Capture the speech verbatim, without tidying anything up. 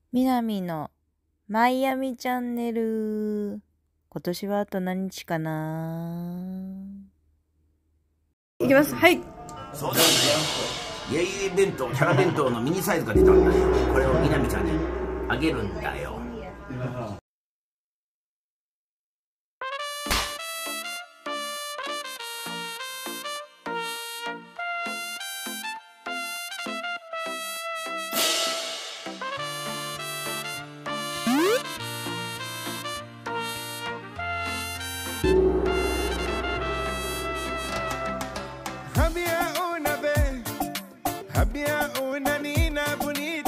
みなみのマイアミチャンネル。今年はあと何日かな。いきます。はい。 そうなんだよ。イエイエイ弁当、キャラ弁当のミニサイズが出たんだよ。これをみなみちゃんにあげるんだよ。 Había una vez, había una niña bonita.